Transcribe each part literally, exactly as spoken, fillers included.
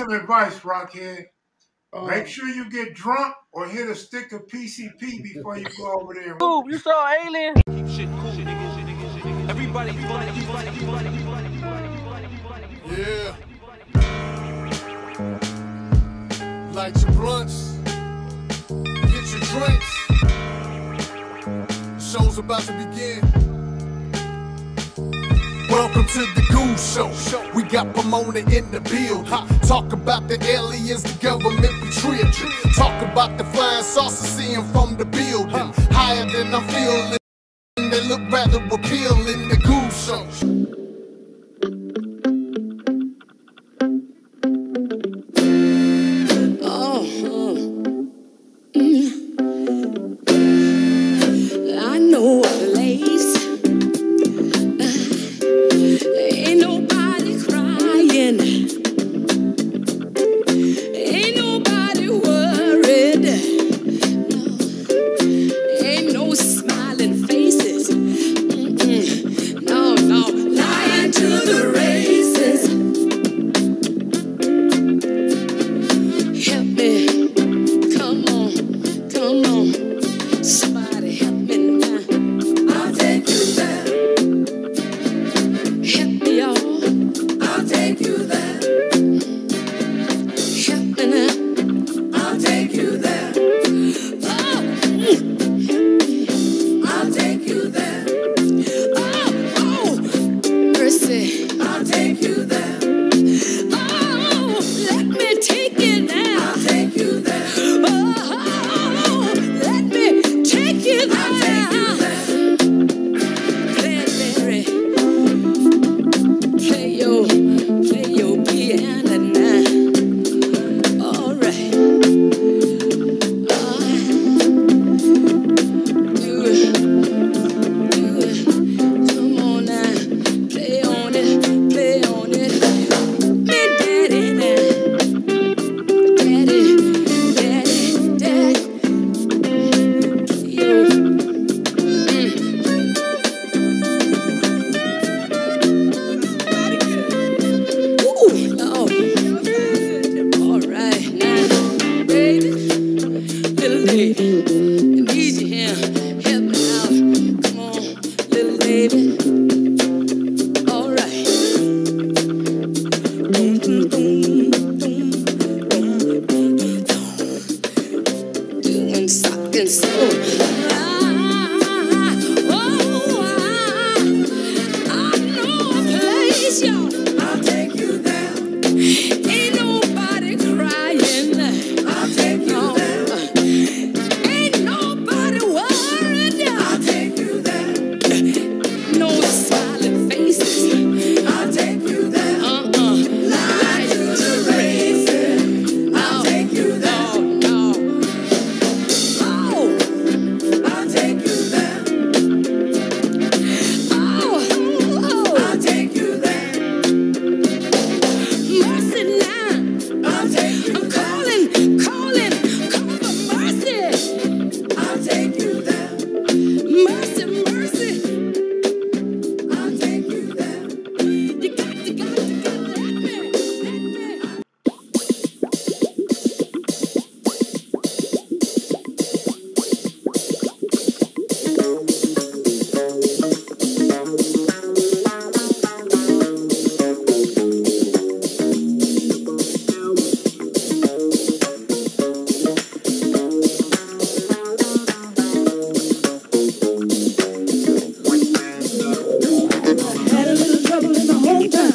some advice, Rockhead. Um, Make sure you get drunk or hit a stick of P C P before you go over there. Ooh, you saw an alien? Keep shit cool. Everybody, everybody, everybody, everybody, yeah. Light your blunts. Get your drinks. The show's about to begin. Welcome to the Goose Show. We got Pomona in the building. Talk about the aliens, the government betrayed you. Talk about the flying saucers, seeing from the building. Higher than I'm feeling. They look rather appealing. The Goose Show. I know a place. Ain't nobody crying. Ain't nobody worried. No. Ain't no smiling faces. Mm-mm. No, no. Lying to the races. Help me. Come on. Come on. Somebody help me now. I'll take you there. Help me, y'all. I'll take you there. Help me now. I'll take you there. Oh, mm. I'll take you there. Oh, oh, mercy. I'll take you there. Oh, let me take you there. I'll take you there. Oh, let me take you there. I'll take you there. Cranberry. Play your, play your piano now. All right. Uh, do it, do it. Come on now. Play on it, play on it. Me daddy now. Daddy, daddy, daddy. Yo. Mm. Ooh, oh. All right, now, baby, little lady, I need you here. Help me out. Come on, little lady. All right. Boom, boom, boom, boom, boom, boom, boom. Doing sock and soul. Ah, oh, I, I know a place, y'all. I'll take you there. Ain't nobody crying. I'll take you there. Ain't nobody worried. I'll take you there. No smiling faces. I'll take you there. Uh-uh. Lie to the races. I'll take you there. No, no. Oh, I'll take you there. Oh, oh, I'll take you there. Mercy now. I'll take you I'm calling, calling, calling for mercy. I'll take you there. Mercy, mercy. I'll take you there. You got, you got, you got to let me, let me. Had a little trouble in my hometown.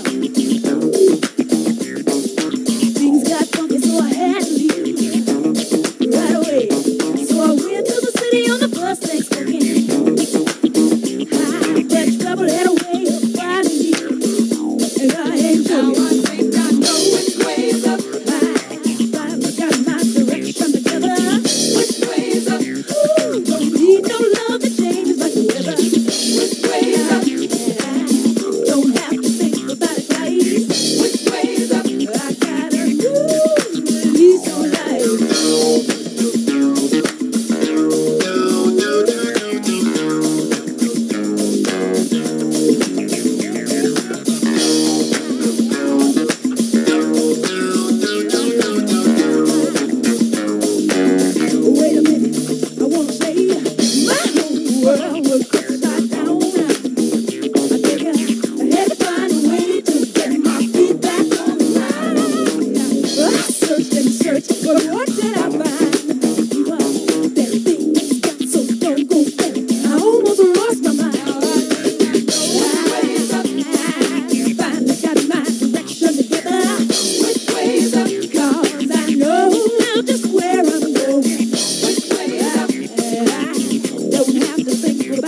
Things got funky, so I had to leave right away. So I went to the city on the bus next weekend. That trouble had a way of finding me, and I ain't joking. Now I think I know which way's up. I finally got my direction together. Which way's up? Ooh, don't need no love that changes like the weather. Which way's up? Don't have to think about it twice. Which way's up? I got a new lease on life. world was upside down. I think I had to find a way to get my feet back on the ground. I searched and searched, but what did I find? Well, that things got so doggone fast, I almost lost my mind. Ways up, I finally got my direction together. Which way's up? 'Cause I know now just where I'm going. Which way up? And I don't have to think.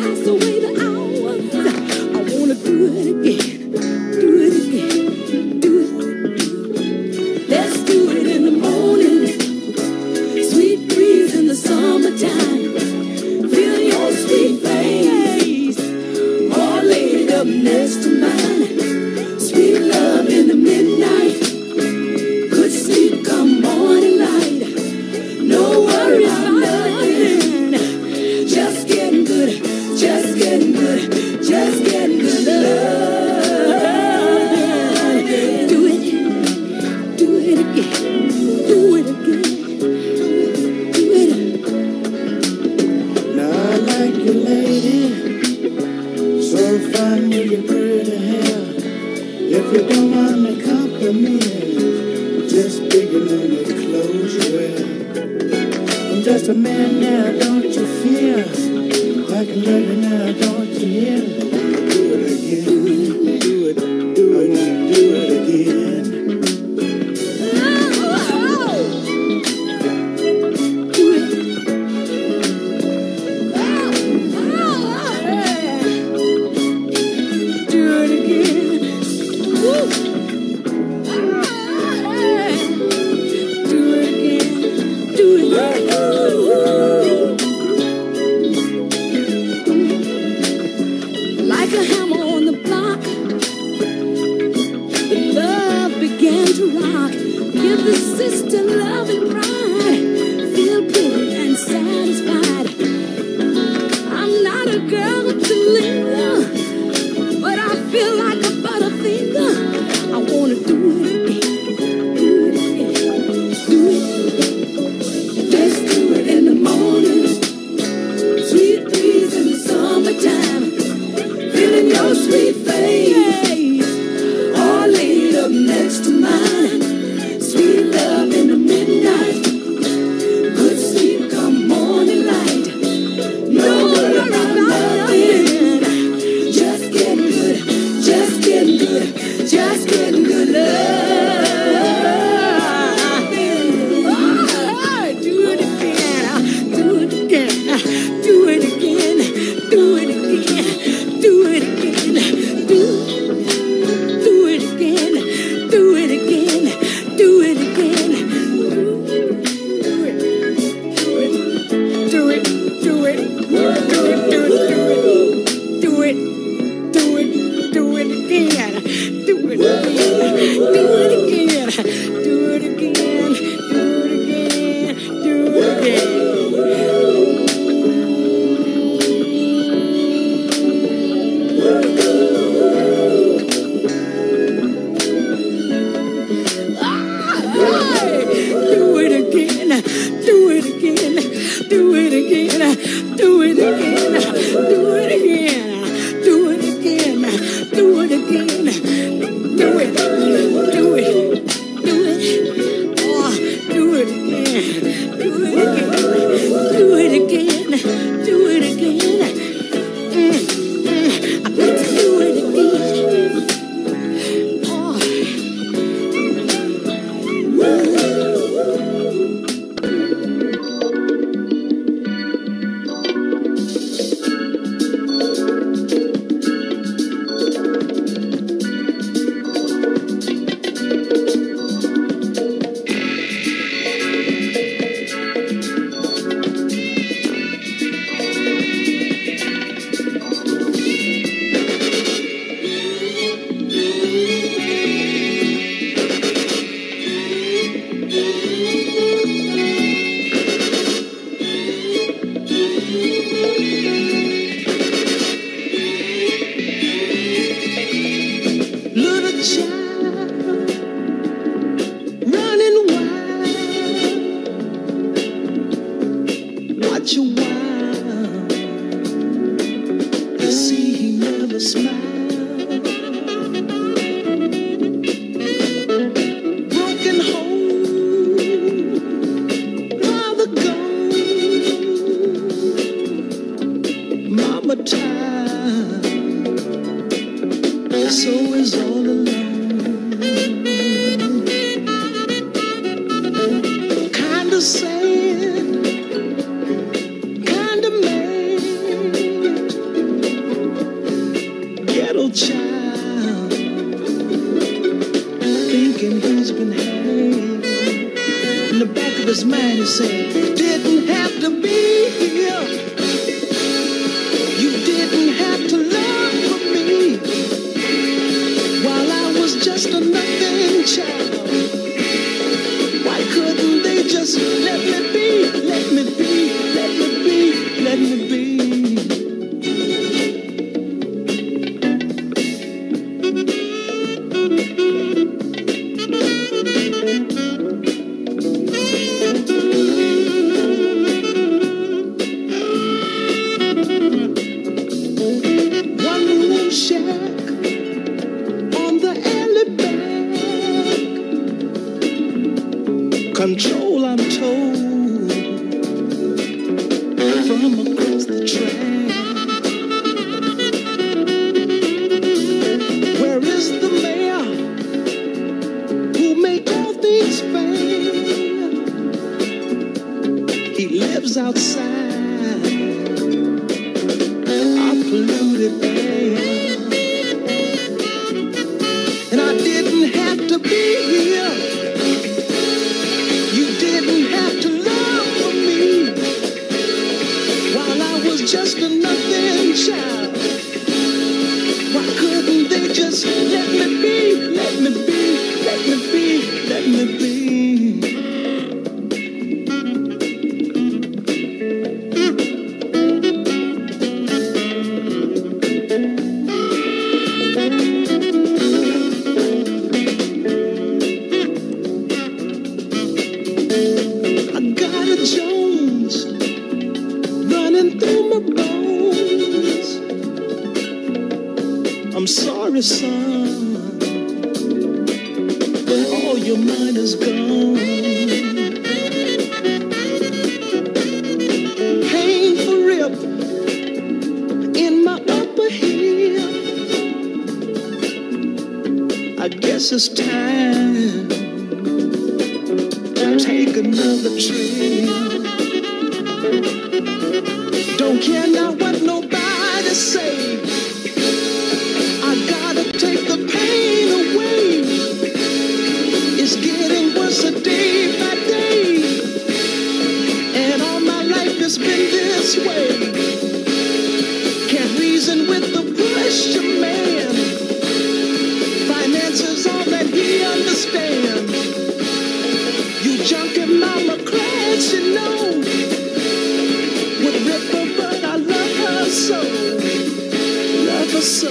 pass away the hours. I wanna do it again, do it again, do it. Let's do it in the morning, sweet breeze in the summertime. Feel your sweet face, all laid up next to mine. Sweet love in the midnight, good sleep come morning light. No worries about nothing, just getting good, just getting good, just getting good love. Do it, do it again, do it again, do it. Now I like you, lady, so fine with your pretty hair. If you don't want to compliment, just bigger than the clothes you wear. I'm just a man now, don't you fear? I can love you now, don't you hear? Do it again, do it, do it, do it again. Do it. Do it again. Woo. Do it again. Do it. Like a hammer on the block, the love began to rock. Give the sister love and pride. Feel good and satisfied. I'm not a girl to linger, but I feel like a butterfinger. I wanna do it again, do it again, do it. Let's do it in the morning, sweet breeze in the summertime. Feeling your sweet face, all laid up next to mine. Sweet love in the midnight, good sleep come morning light. No worry about nothing, just getting good, just getting good, just getting good love. Oh, do it again, do it again, do it again, do it again, do it again, do do it again, do it again, do it again, do it, do it, do it, do it, do it, do it, do it, do it again, do it again, do it again, do it again, do it again, do it again. Do it again, do it again, do it again, do it again, do it again, do it again, do it again, do it, do it, do it, oh, do it again, do it again, do it again, do it again. Mm, mm, I got to do it again. Oh. Little child running wild, watch a while. You see he never smiled. Broken home, mother gone, mama tired. So is all alone. Kinda sad, kinda mad. child, thinking he's been hanged. In the back of his mind he said, didn't have to be here. You didn't have to love for me while I was just a nothing child. Why couldn't they just let me be, let me be, let me be, let me be? Control, I'm told, from across the track. Where is the mayor who make all things fair? He lives outside our polluted air. And I didn't have to be here. Just a nothing child. Why couldn't they just let me be, let me be, let me be, let me be? I got a Jones running through my bones. I'm sorry, son, but all your mind is gone. Painful rip in my upper hip. I guess it's time to take another trip. Don't care now what nobody say. I gotta take the pain away. It's getting worse a day by day, and all my life has been this way. Can't reason with the pressure man. Finance is all that he understands. You junkie mama cries, you know. Would rip her, but I love her so, love her so.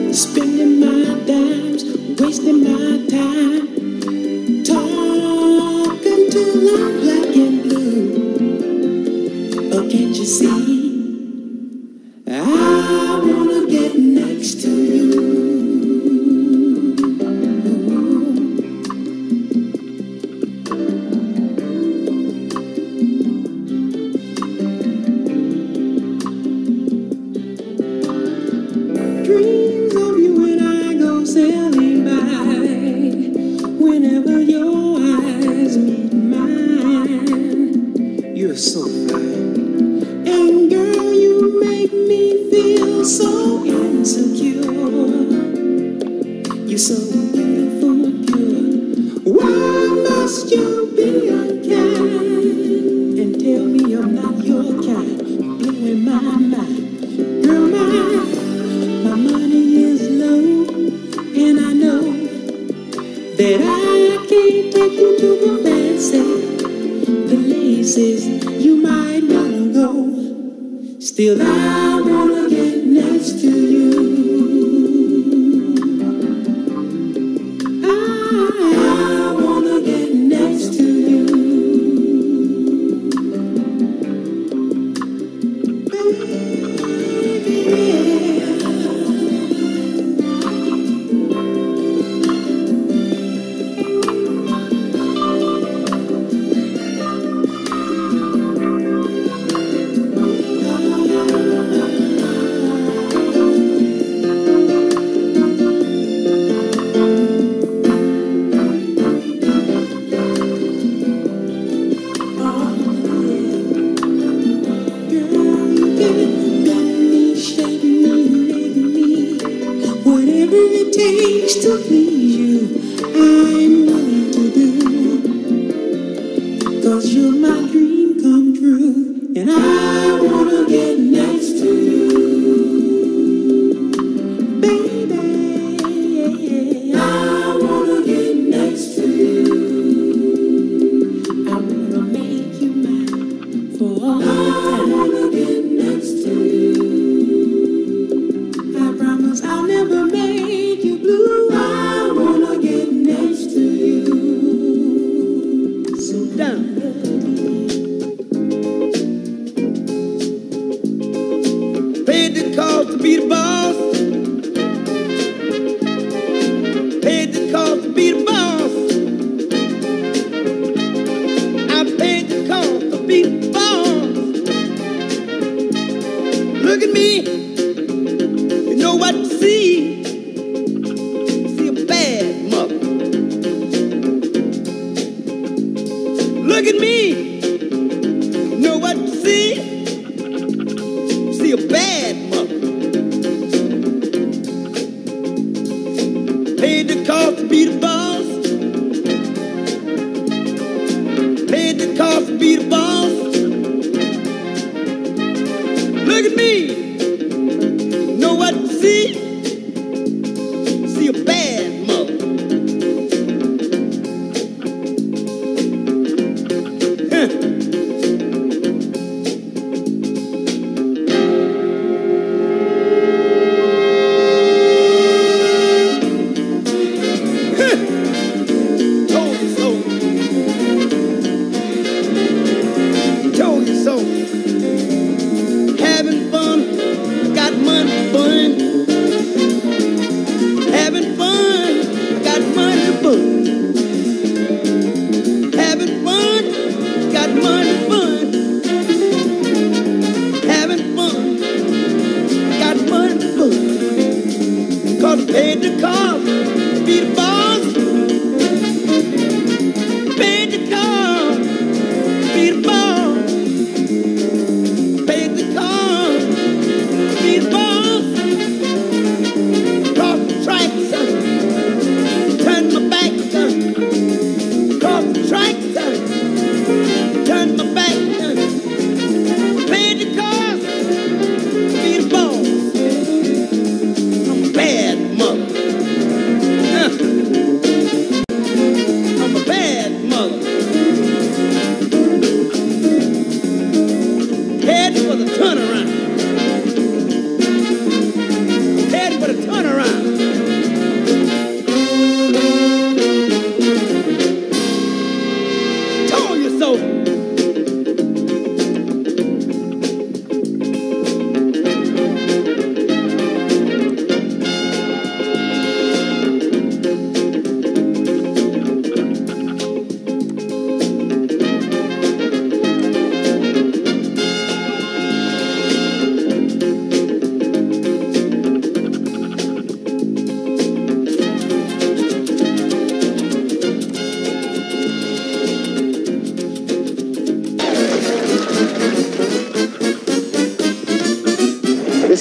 Spending my dimes, wasting my time, talking. so fine. And girl, you make me feel so insecure. You're so beautiful, pure. Why must you be unkind and tell me I'm not your kind? Blowing my mind. Girl, my, my money is low, and I know that I can't take you to the fancy places you might wanna go. Still, I wanna get next to you. I, I wanna get next to you. To please you, I'm willing to do, 'cause you're my dream come true, and I wanna get next to you, baby. I wanna get next to you. I wanna make you mine for all the time. I wanna get next to you. I promise I'll never make you blue. I wanna get next to you. So down. Paid the cost to be the boss. Paid the cost to be the boss. I paid the cost to be the boss. Look at me. You know what to see. Look at me, know what to see? See a bad mother. Paid the cost to be the boss. Paid the cost to be the boss. Look at me, know what to see? See a bad mother.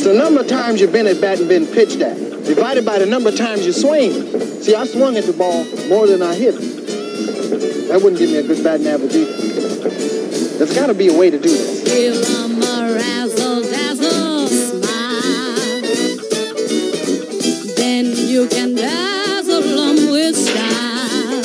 the number of times you've been at bat and been pitched at, divided by the number of times you swing. See, I swung at the ball more than I hit it. That wouldn't give me a good batting average either. There's got to be a way to do this. Give 'em a razzle-dazzle smile. Then you can dazzle 'em with style.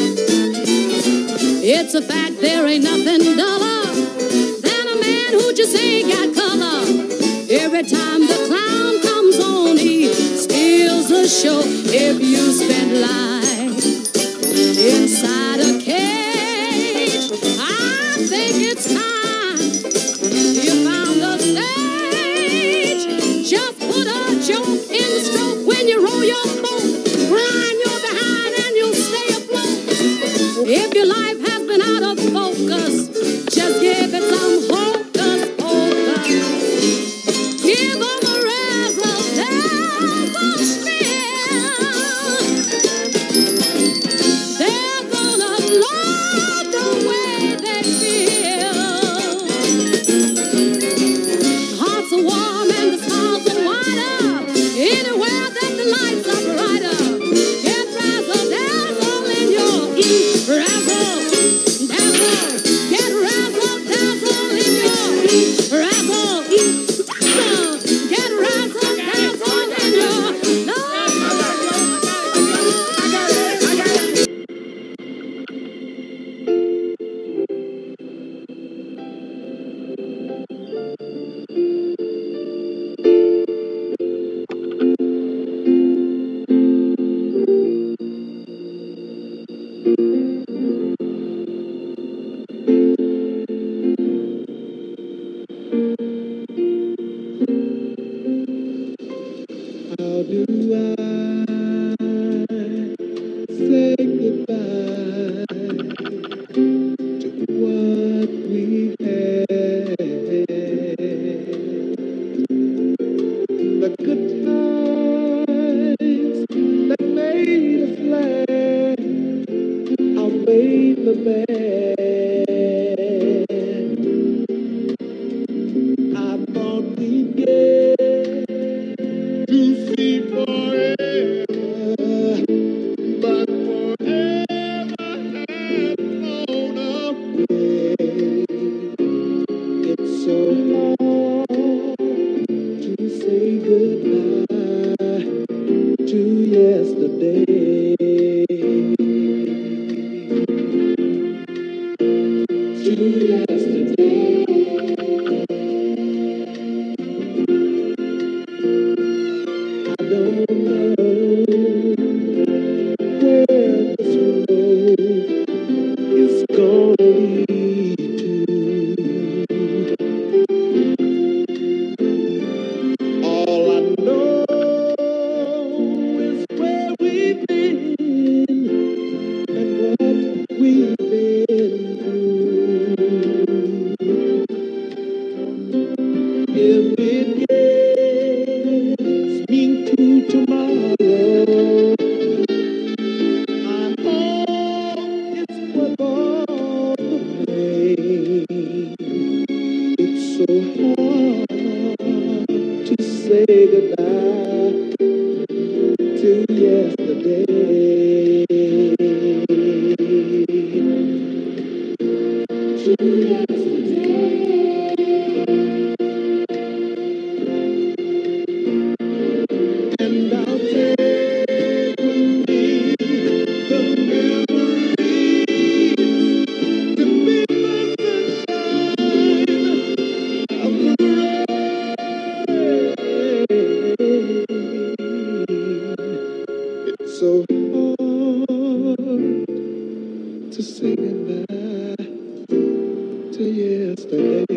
It's a fact there ain't nothing duller than a man who just ain't got color. Every time the clown comes on, he steals the show. If you spend life inside a cage, I think it's time you found a stage. Just put a joke in the stroke when you roll your boat. Grind your behind and you'll stay afloat. If your life has been out of focus, just give it some hocus pocus. Give 'em a razzle-dazzle spill. They're gonna love the way they feel. Hearts are warm and the smiles are wider. Anywhere that the lights are brighter. Get razzle-dazzle in your eat. Razzle-dazzle. Get razzle-dazzle in your eat. Razzle-dazzle. Get razzle-dazzle in your How do I say goodbye to what we had? The good times that made us laugh outweighed the bad. I thought we'd get to see forever, but forever has flown away. It's so hard to say goodbye to yesterday. To yesterday. I don't know where this road is gonna lead to. All I know is where we've been and what we've been through. If it gets me to tomorrow, I hope it's worth all the pain. It's so hard to say goodbye to yesterday. To yesterday. And I'll take with me the memories to be the sunshine of the rain. It's so hard to say goodbye to yesterday.